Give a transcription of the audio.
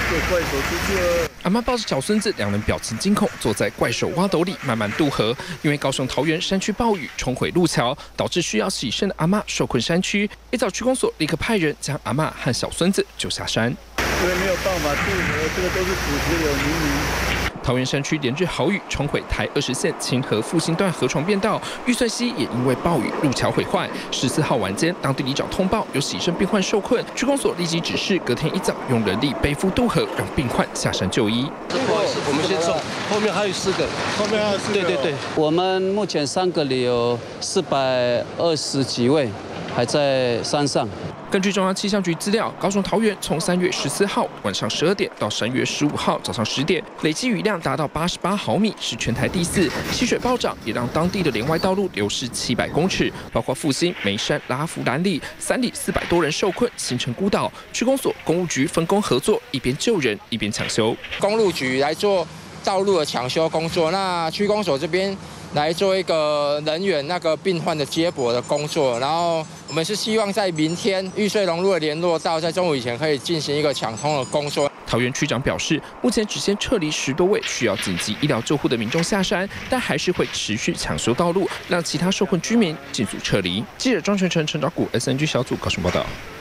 有怪手出去了。 阿嬷抱着小孙子，两人表情惊恐，坐在怪手挖斗里慢慢渡河。因为高雄桃园山区暴雨冲毁路桥，导致需要洗肾的阿嬷受困山区。一早区公所立刻派人将阿嬷和小孙子救下山。 因为没有办法渡河，这个都是土石流泥泞。 桃园山区连日豪雨冲毁台20线清河复兴段河床变道，玉穗溪也因为暴雨路桥毁坏。14号晚间，当地里长通报有洗肾病患受困，区公所立即指示隔天一早用人力背负渡河，让病患下山就医。 不好意思，我们先送，后面还有4个， 后面还有4个。 对，我们目前3个里有420几位还在山上。 根据中央气象局资料，高雄桃园从3月14号晚上12点到3月15号早上10点，累计雨量达到88毫米，是全台第4。溪水暴涨也让当地的连外道路流失700公尺，包括复兴、梅山、拉福、兰里3里400多人受困，形成孤岛。区公所、公务局分工合作，一边救人一边抢修。 公路局来做道路的抢修工作，那区公所这边来做一个人员病患的接驳的工作，然后我们是希望在明天玉穗龙路的联络道在中午以前可以进行一个抢通的工作。 桃园区长表示，目前只先撤离10多位需要紧急医疗救护的民众下山，但还是会持续抢修道路，让其他受困居民尽速撤离。记者庄全成、陈昭谷 SNG 小组高雄报道。